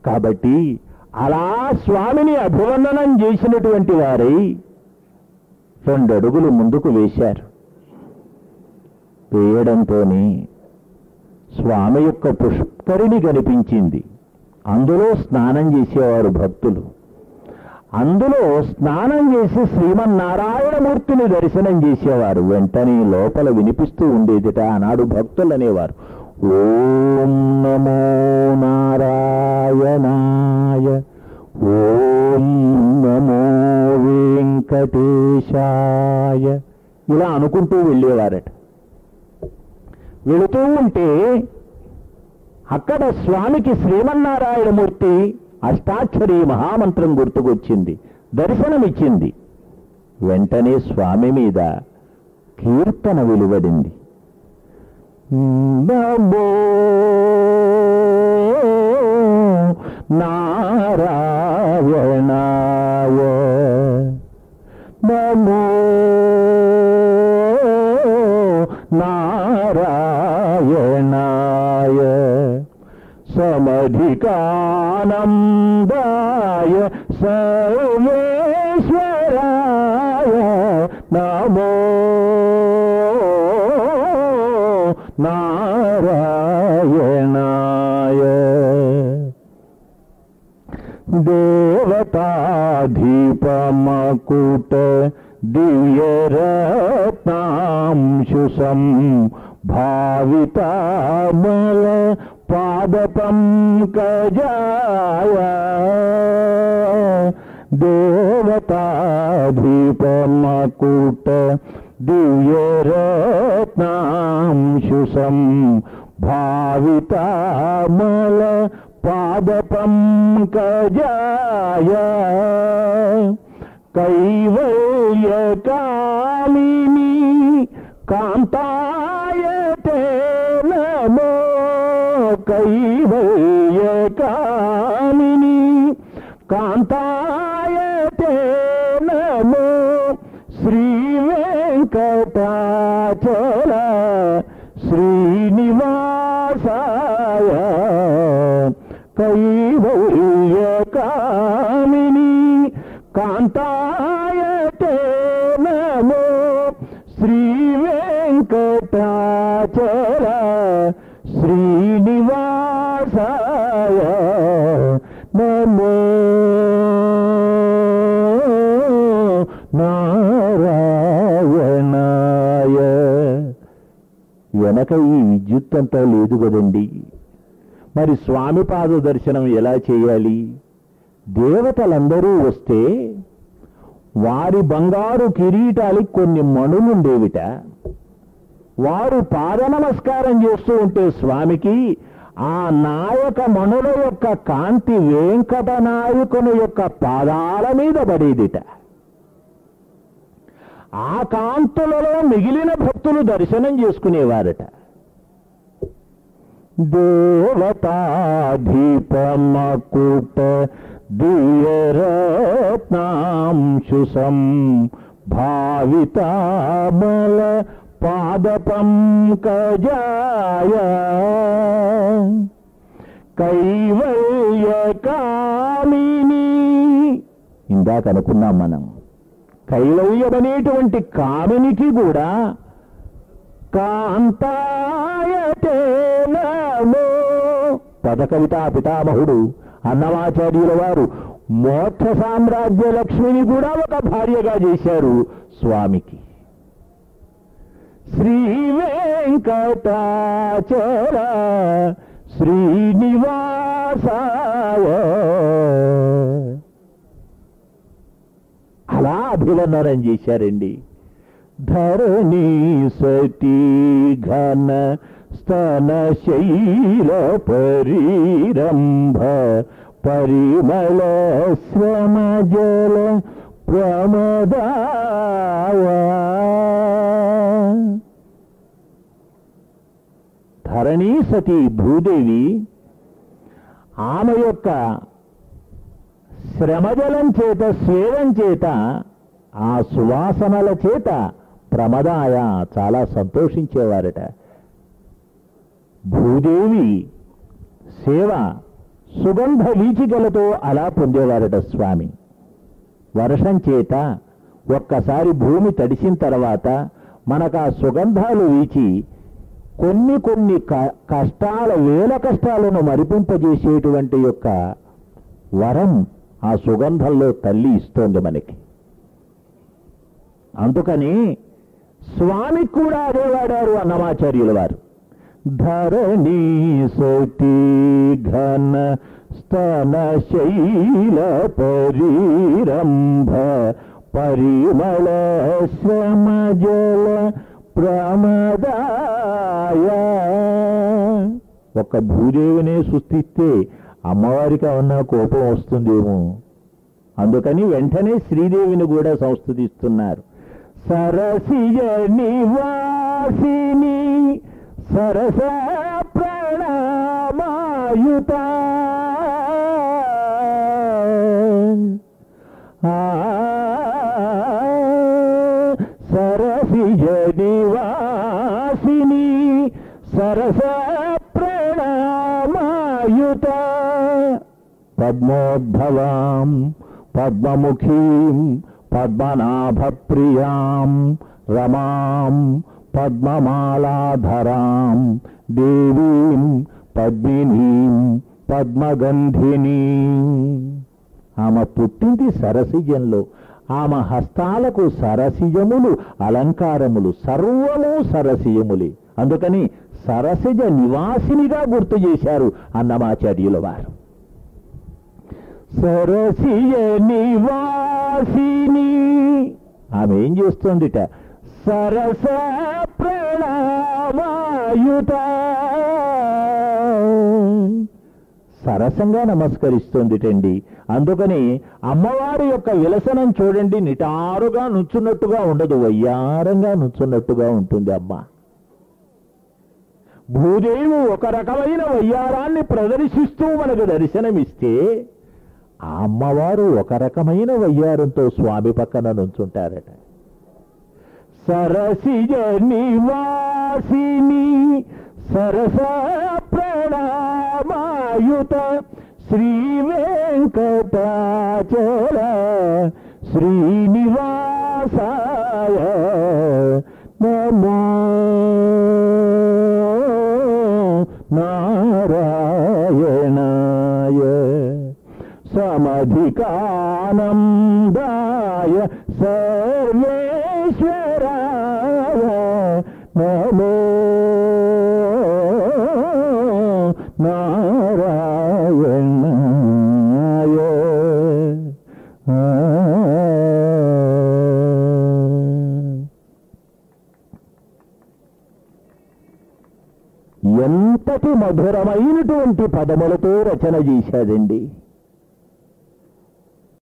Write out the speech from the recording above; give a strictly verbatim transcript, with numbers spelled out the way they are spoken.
కాబట్టి అలా స్వామిని అభివందనం చేసినటువంటి వారై రెండు అడుగులు ముందుకు వేశారు. వేయడంతోనే స్వామి యొక్క పుష్కరిణి కనిపించింది. అందులో స్నానం చేసేవారు భక్తులు. అందులో స్నానం చేసి శ్రీమన్నారాయణమూర్తిని దర్శనం చేసేవారు. వెంటనే లోపల వినిపిస్తూ ఉండేదిట ఆనాడు భక్తులు అనేవారు, ఓం నమో నారాయణాయ, ఓం నమో వెంకటేశాయ, ఇలా అనుకుంటూ వెళ్ళేవారట. వెళుతూ ఉంటే అక్కడ స్వామికి శ్రీమన్నారాయణమూర్తి అష్టాక్షరి మహామంత్రం గుర్తుకొచ్చింది, దర్శనమిచ్చింది. వెంటనే స్వామి మీద కీర్తన వెలువడింది. నమో నారాయణాయ, నమో నారాయణాయ, సమధికానందాయ సర్వేశ్వరాయ, నమో నారాయణాయ. దేవతాధీపమకుట దివ్యరత్నాంశుసం భావితామల పాదపంకజాయ, దేవతాధీపమకుట దివ్యరత్నాంశుసం భావితామల పాదపంకజాయ, కైవల్యకామిని కాంతాయ తే నమో, కైవల్యకామిని కాంతాయ తే నమో, శ్రీ వెంకటాచల శ్రీనివాసాయ, కైవల్యకామిని కాంతాయ తే నమో, శ్రీ వెంకటాచల శ్రీనివాసాయ నమో నారాయణాయ. వెనక ఈ విద్యుత్ అంతా లేదు కదండి, మరి స్వామి పాద దర్శనం ఎలా చేయాలి? దేవతలందరూ వస్తే వారి బంగారు కిరీటాలకి కొన్ని మణులుండేవిట. వారు పాద నమస్కారం చేస్తూ ఉంటే స్వామికి ఆ నాయక మణుల యొక్క కాంతి వెంకట నాయకుని యొక్క పాదాల మీద పడేదిట. ఆ కాంతులలో మిగిలిన భక్తులు దర్శనం చేసుకునేవారట. దేవతాధీపమకుట దివ్యరత్నాంశుసం భావితామల పాదపంకజాయ, కైవల్యకామిని. ఇందాక అనుకున్నాం మనం, కైవల్యం అనేటువంటి కామినికి కూడా కాంతాయ తే నమో. పదకవితా పితామహుడు అన్నమాచార్యుల వారు మోక్ష సామ్రాజ్య లక్ష్మిని కూడా ఒక భార్యగా చేశారు స్వామికి. శ్రీ వెంకటాచల శ్రీనివాసాయ, అలా అభివందనం చేశారండి. ధరణి సతీ ఘన స్తన శైల పరిరంభ పరిమళ శ్రమ జల ప్రమదాయ. ధరణి సతీ భూదేవి ఆమె యొక్క శ్రమజలం చేత స్వేదం చేత ఆ సువాసనల చేత ప్రమదాయ చాలా సంతోషించేవారట. భూదేవి సేవ సుగంధ వీచికలతో అలా పొందేవారట స్వామి. వర్షం చేత ఒక్కసారి భూమి తడిసిన తర్వాత మనకు ఆ సుగంధాలు వీచి కొన్ని కొన్ని కష్టాల వేల కష్టాలను మరిపింపజేసేటువంటి యొక్క వరం ఆ సుగంధంలో తల్లి ఇస్తోంది మనకి. అందుకని స్వామికి కూడా అదే వాడారు అన్నమాచార్యుల వారు. ధరణి సోటి ఘన స్తన శైల పరిరంభ పరిమళ శ్రమ జల ప్రమదాయ. ఒక భూదేవినే సృష్టిస్తే అమ్మవారికి ఏమన్నా కోపం వస్తుందేమో, అందుకని వెంటనే శ్రీదేవిని కూడా సంస్తుతిస్తున్నారు. సరసిజ నివాసిని సరస ప్రణామాయుత సరసిజ నివాసిని సరస ప్రణామాయుత పద్మోద్భవాం పద్మముఖీం పద్మనాభప్రియాం రమాం పద్మమాలాధరాం దేవీం పద్మినీం పద్మగంధినీం. ఆమె పుట్టింది సరసిజంలో. ఆమె హస్తాలకు సరసిజములు అలంకారములు సర్వము సరసిజములే. అందుకని సరసిజ నివాసినిగా గుర్తు చేశారు అన్నమాచార్యుల వారు. సరసిజ నివాసిని ఆమె ఏం చేస్తోందిట? సరస ప్రణామాయుత సరసంగా నమస్కరిస్తోందిటండి. అందుకని అమ్మవారి యొక్క విలసనం చూడండి, నిటారుగా నుంచున్నట్టుగా ఉండదు, వయ్యారంగా నుంచున్నట్టుగా ఉంటుంది అమ్మ. భూదేవి ఒక రకమైన వయ్యారాన్ని ప్రదర్శిస్తూ మనకు దర్శనమిస్తే ఆ అమ్మవారు ఒక రకమైన వయ్యారంతో స్వామి పక్కన నుంచుంటారట. సరసిజ నివాసిని సరస ప్రణామాయుత శ్రీ వెంకటాచల శ్రీనివాసాయ నమో నారాయణాయ సమధికానందాయ సర్వేశ్వరాయ నమో నారాయణాయ. ఎంతటి మధురమైనటువంటి పదములతో రచన చేశాడండి.